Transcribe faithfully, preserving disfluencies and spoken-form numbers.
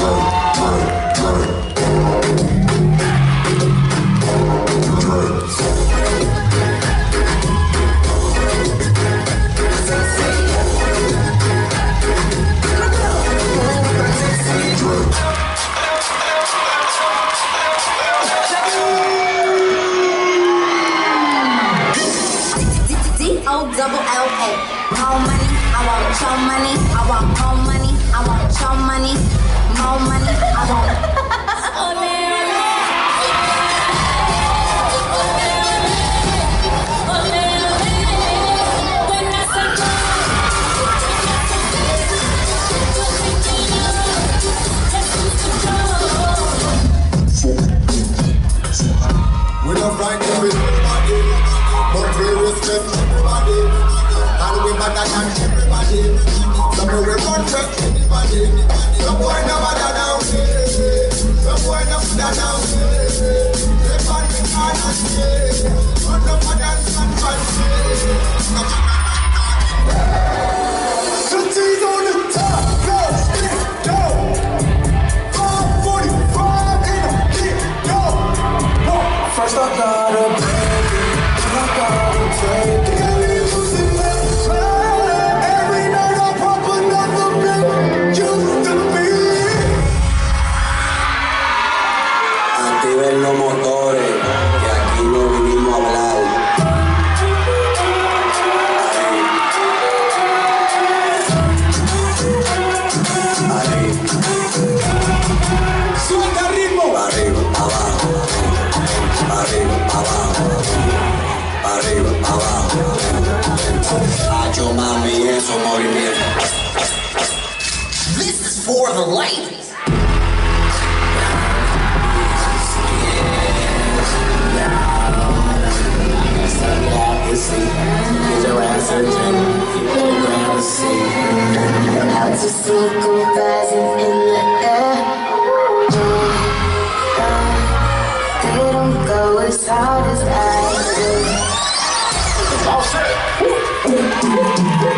Double L A. More money, I want your money. I want more money, I want your money. More money, I want. We don't find everybody, but we respect everybody. And we better than everybody. So we will not trust anybody. Some boy never done out. Some boy never done out. They find me hard and stay. On the dance and fancy. City's on the top, go, stick, go. five forty-five in a kick, go. First I gotta break it, then I gotta take it. Every night I pop another bill, used to be. Activen los motores, que aquí no vinimos a hablar. Ahí. Ahí. Suelta el ritmo. Arriba, abajo. Arriba, abajo, arriba, abajo. Hacho, mami, esos movimientos. This is for the ladies. Get your ass in the gym, get your ground to see. Out to see go rising in the air. They don't go as hard as I do. All set.